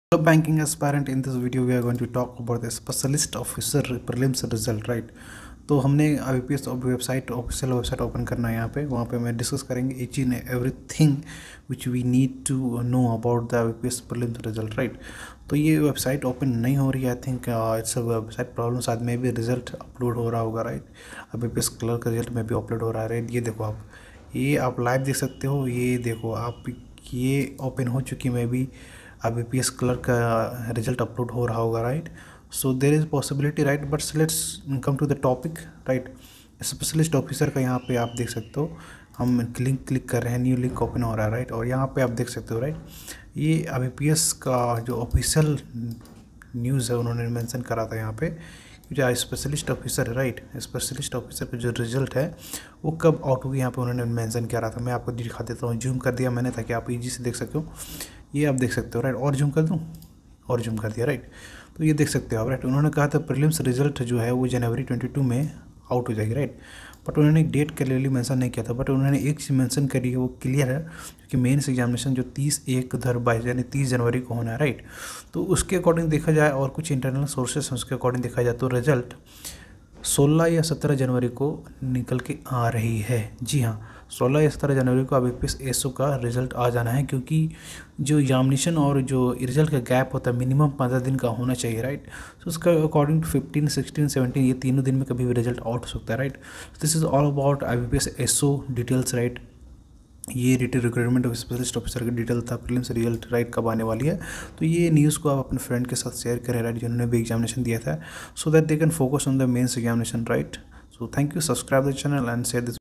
Hello banking aspirant, in this video we are going to talk about the specialist officer prelims result, right? तो हमने IBPS website official website open करना है यहाँ पे, वहाँ पे मैं डिस्कस करेंगे each in everything which we need to know about the IBPS prelims result, right? तो ये वेबसाइट ओपन नहीं हो रही है, I think it's a website problem, शायद में भी रिजल्ट अपलोड हो रहा होगा, राइट? IBPS क्लर्क का रिजल्ट में भी अपलोड हो रहा है, राइट? ये देखो ये आप लाइव देख सकते हो, ये देखो आप, ये ओपन हो चुकी मैं भी IBPS क्लर्क का रिजल्ट अपलोड हो रहा होगा, right? So there is possibility, right? But let's come to the topic, right? Specialist officer का यहाँ पे आप देख सकते हो, हम लिंक क्लिक कर रहे हैं, न्यू लिंक ओपन हो रहा है, राइट? और यहाँ पे आप देख सकते हो, राइट? ये IBPS का जो ऑफिशियल न्यूज़ है उन्होंने मेंशन करा था यहाँ पे, जो स्पेशलिस्ट ऑफिसर है, राइट? स्पेशलिस्ट ऑफिसर का जो रिजल्ट है वो कब आउट होगी यहाँ पे उन्होंने मेंशन करा था। मैं आपको दिखा देता हूँ, जूम कर दिया मैंने ताकि आप इजी से देख सको। ये आप देख सकते हो, राइट? और जूम कर दूँ, और जूम कर दिया, राइट? तो ये देख सकते हो आप, राइट? उन्होंने कहा था प्रीलिम्स रिजल्ट जो है वो जनवरी 22 में आउट हो जाएगी, राइट? बट उन्होंने डेट क्लियरली मेंशन नहीं किया था, बट उन्होंने एक चीज़ मेंशन करी है वो क्लियर है, क्योंकि मेंस एग्जामिनेशन जो 30/1/2022 यानी 30 जनवरी को होना है, राइट? तो उसके अकॉर्डिंग देखा जाए और कुछ इंटरनल सोर्सेस उसके अकॉर्डिंग देखा जाए तो रिजल्ट 16 या 17 जनवरी को निकल के आ रही है। जी हाँ, 16 या 17 जनवरी को IBPS एसओ का रिजल्ट आ जाना है, क्योंकि जो एग्जामिनेशन और जो रिजल्ट का गैप होता है मिनिमम 15 दिन का होना चाहिए, राइट? तो उसका अकॉर्डिंग टू 15, 16, 17 ये तीनों दिन में कभी भी रिजल्ट आउट हो सकता है, right? This is all about IBPS SO details, right? ये रिक्रूटमेंट ऑफ स्पेशलिस्ट ऑफिसर का डिटेल था, प्रीलिम्स रिजल्ट, राइट, कब आने वाली है। तो ये न्यूज़ को आप अपने फ्रेंड के साथ शेयर करें, राइट, जिन्होंने भी एग्जामिनेशन दिया था, so that they can focus on the mains examination, right? So thank you, subscribe the channel and share this.